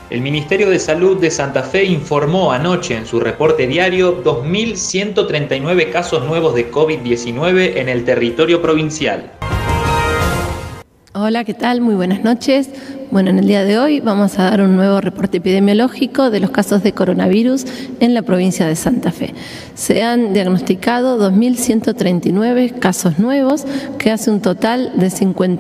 El Ministerio de Salud de Santa Fe informó anoche en su reporte diario 2.139 casos nuevos de COVID-19 en el territorio provincial. Hola, ¿qué tal? Muy buenas noches. Bueno, en el día de hoy vamos a dar un nuevo reporte epidemiológico de los casos de coronavirus en la provincia de Santa Fe. Se han diagnosticado 2.139 casos nuevos, que hace un total de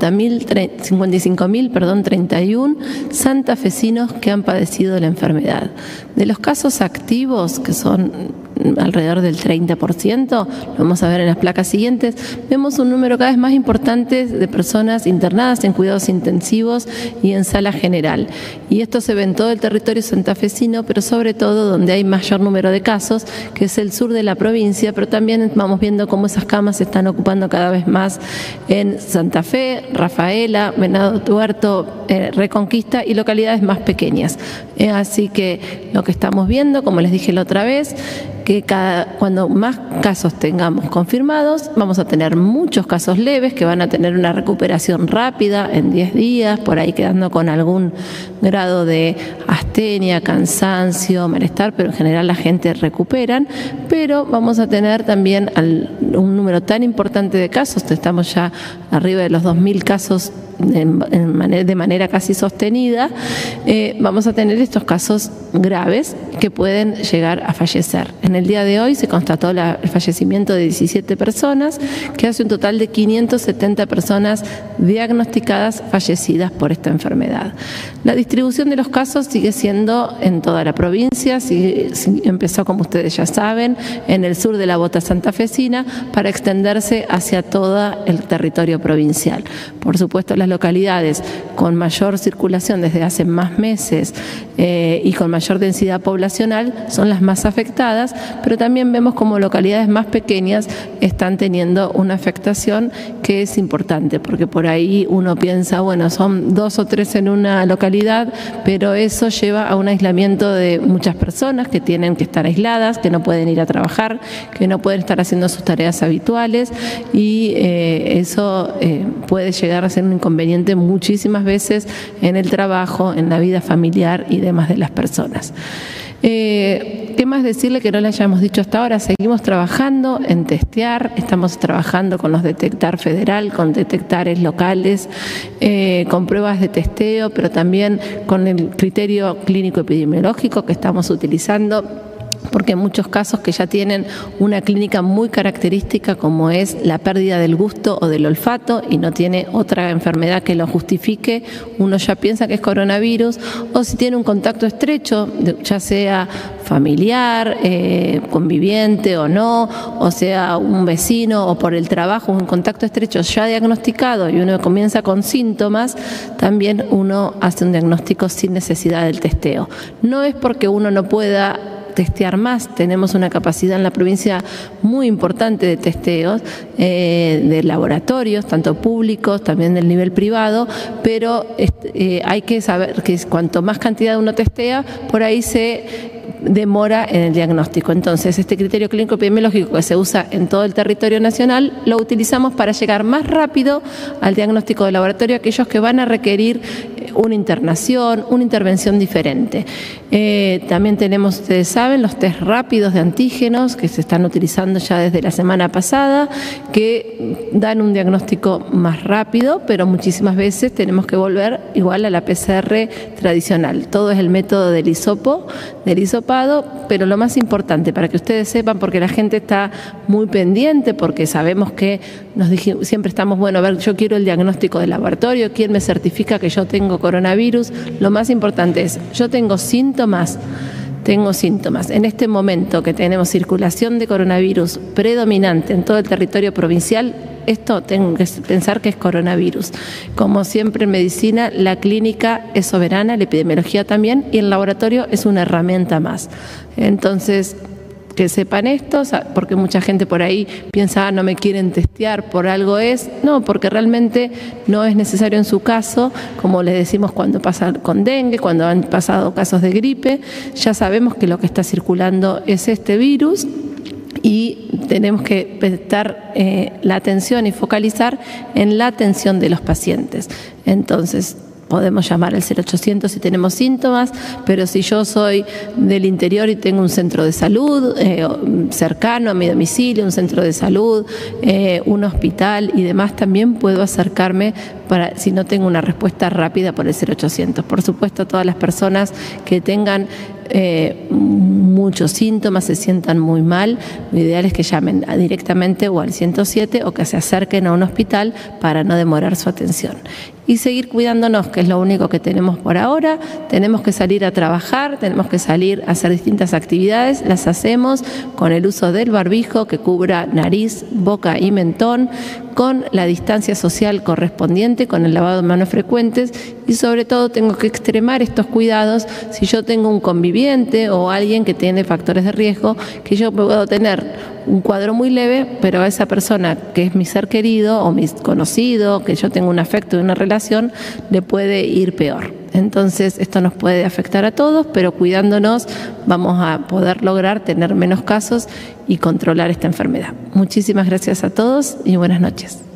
55.031 santafesinos que han padecido la enfermedad. De los casos activos, que son alrededor del 30%, lo vamos a ver en las placas siguientes, vemos un número cada vez más importante de personas internadas en cuidados intensivos y en sala general. Y esto se ve en todo el territorio santafesino, pero sobre todo donde hay mayor número de casos, que es el sur de la provincia, pero también vamos viendo cómo esas camas se están ocupando cada vez más en Santa Fe, Rafaela, Venado Tuerto, Reconquista y localidades más pequeñas. Así que lo que estamos viendo, como les dije la otra vez, que cuando más casos tengamos confirmados, vamos a tener muchos casos leves que van a tener una recuperación rápida en 10 días, por ahí quedando con algún grado de astenia, cansancio, malestar, pero en general la gente recuperan. Pero vamos a tener también un número tan importante de casos, estamos ya arriba de los 2.000 casos de manera casi sostenida, vamos a tener estos casos graves que pueden llegar a fallecer. En el día de hoy se constató el fallecimiento de 17 personas, que hace un total de 570 personas diagnosticadas fallecidas por esta enfermedad. La distribución de los casos sigue siendo en toda la provincia, empezó, como ustedes ya saben, en el sur de la bota santafesina para extenderse hacia todo el territorio provincial. Por supuesto, las localidades con mayor circulación desde hace más meses y con mayor densidad poblacional son las más afectadas, pero también vemos como localidades más pequeñas están teniendo una afectación que es importante, porque por ahí uno piensa, bueno, son 2 o 3 en una localidad, pero eso lleva a un aislamiento de muchas personas que tienen que estar aisladas, que no pueden ir a trabajar, que no pueden estar haciendo sus tareas habituales, y eso puede llegar a ser un inconveniente muchísimas veces en el trabajo, en la vida familiar y demás de las personas. ¿Qué más decirle que no le hayamos dicho hasta ahora? Seguimos trabajando en testear, estamos trabajando con los Detectar Federal, con detectares locales, con pruebas de testeo, pero también con el criterio clínico epidemiológico que estamos utilizando, porque en muchos casos que ya tienen una clínica muy característica, como es la pérdida del gusto o del olfato, y no tiene otra enfermedad que lo justifique, uno ya piensa que es coronavirus, o si tiene un contacto estrecho, ya sea familiar, conviviente o no, o sea un vecino o por el trabajo, un contacto estrecho ya diagnosticado y uno comienza con síntomas, también uno hace un diagnóstico sin necesidad del testeo. No es porque uno no pueda testear más, tenemos una capacidad en la provincia muy importante de testeos, de laboratorios, tanto públicos, también del nivel privado, pero hay que saber que cuanto más cantidad uno testea, por ahí se demora en el diagnóstico. Entonces, este criterio clínico epidemiológico que se usa en todo el territorio nacional, lo utilizamos para llegar más rápido al diagnóstico de laboratorio, aquellos que van a requerir una internación, una intervención diferente. También tenemos, ustedes saben, los test rápidos de antígenos que se están utilizando ya desde la semana pasada, que dan un diagnóstico más rápido, pero muchísimas veces tenemos que volver igual a la PCR tradicional. Todo es el método del hisopado, pero lo más importante, para que ustedes sepan, porque la gente está muy pendiente, porque sabemos que siempre estamos, bueno, a ver, yo quiero el diagnóstico del laboratorio, ¿quién me certifica que yo tengo coronavirus? Lo más importante es, yo tengo síntomas. En este momento que tenemos circulación de coronavirus predominante en todo el territorio provincial, esto tengo que pensar que es coronavirus. Como siempre en medicina, la clínica es soberana, la epidemiología también, y el laboratorio es una herramienta más. Entonces, que sepan esto, porque mucha gente por ahí piensa, no me quieren testear, por algo es. No, porque realmente no es necesario en su caso, como les decimos cuando pasa con dengue, cuando han pasado casos de gripe, ya sabemos que lo que está circulando es este virus y tenemos que prestar la atención y focalizar en la atención de los pacientes. Entonces, podemos llamar al 0800 si tenemos síntomas, pero si yo soy del interior y tengo un centro de salud cercano a mi domicilio, un centro de salud, un hospital y demás, también puedo acercarme si no tengo una respuesta rápida por el 0800. Por supuesto, todas las personas que tengan muchos síntomas, se sientan muy mal, lo ideal es que llamen directamente o al 107 o que se acerquen a un hospital para no demorar su atención. Y seguir cuidándonos, que es lo único que tenemos por ahora. Tenemos que salir a trabajar, tenemos que salir a hacer distintas actividades, las hacemos con el uso del barbijo que cubra nariz, boca y mentón, con la distancia social correspondiente, con el lavado de manos frecuentes y sobre todo tengo que extremar estos cuidados si yo tengo un conviviente o alguien que tiene factores de riesgo, que yo puedo tener un cuadro muy leve, pero a esa persona que es mi ser querido o mi conocido, que yo tengo un afecto y una relación, le puede ir peor. Entonces esto nos puede afectar a todos, pero cuidándonos vamos a poder lograr tener menos casos y controlar esta enfermedad. Muchísimas gracias a todos y buenas noches.